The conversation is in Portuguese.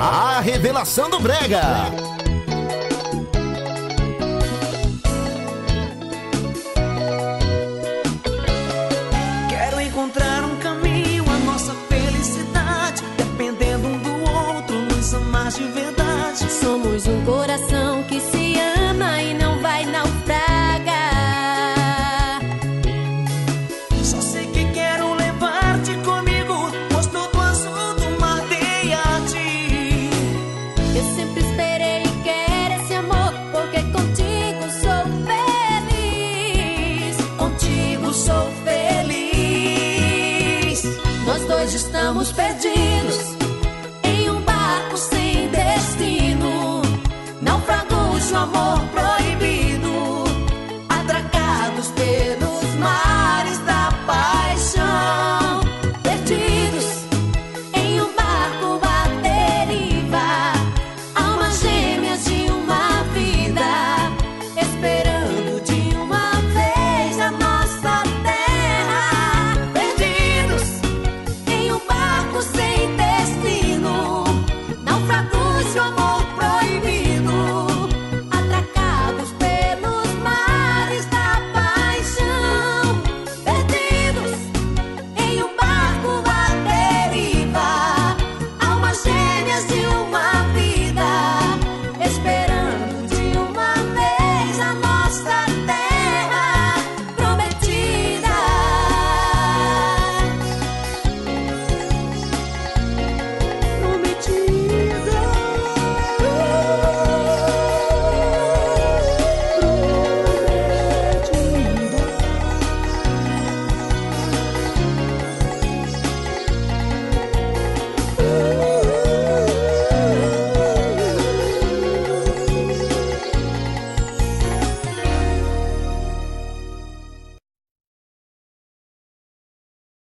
A revelação do brega. Quero encontrar um caminho, a nossa felicidade, dependendo um do outro, nos amar de verdade. Somos um coração que se ama e não vai naufragar. Só sei que quero levar-te comigo, pois todo azul do mar dei a ti. Eu sempre esperei e quero esse amor, porque contigo sou feliz. Contigo sou feliz. Nós dois estamos perdidos.